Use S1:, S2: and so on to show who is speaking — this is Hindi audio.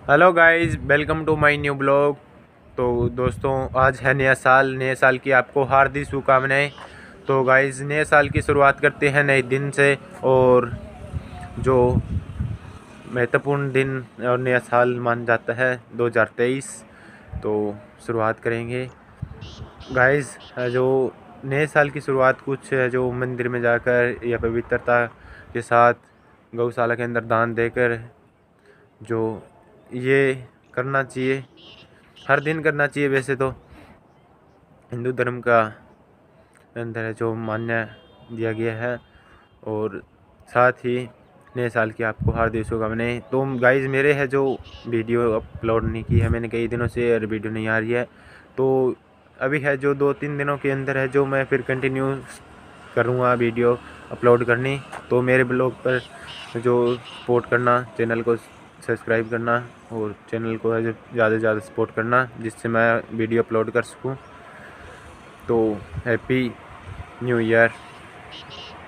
S1: Hello guys, welcome to my new blog. तो दोस्तों, आज है नया साल। नए साल की आपको हार्दिक शुभकामनाएं। तो गाइस, नए साल की शुरुआत करते हैं नए दिन से, और जो महत्वपूर्ण दिन और नया साल मान जाता है 2023। तो शुरुआत करेंगे गाइस। जो नए साल की शुरुआत कुछ है जो मंदिर में जाकर या पवित्रता के साथ गौशाला के अंदर दान देकर जो ये करना चाहिए, हर दिन करना चाहिए। वैसे तो हिंदू धर्म का अंदर है जो मान्य दिया गया है। और साथ ही नए साल की आपको हार्दिक शुभकामनाएं। तो गाइस, मेरे है जो वीडियो अपलोड नहीं की है मैंने कई दिनों से, और वीडियो नहीं आ रही है। तो अभी है जो 2-3 दिनों के अंदर है जो मैं फिर कंटिन्यू करूँगा वीडियो अपलोड करनी। तो मेरे ब्लॉग पर जो सपोर्ट करना, चैनल को सब्सक्राइब करना और चैनल को है जो ज़्यादा से ज़्यादा सपोर्ट करना, जिससे मैं वीडियो अपलोड कर सकूँ। तो हैप्पी न्यू ईयर।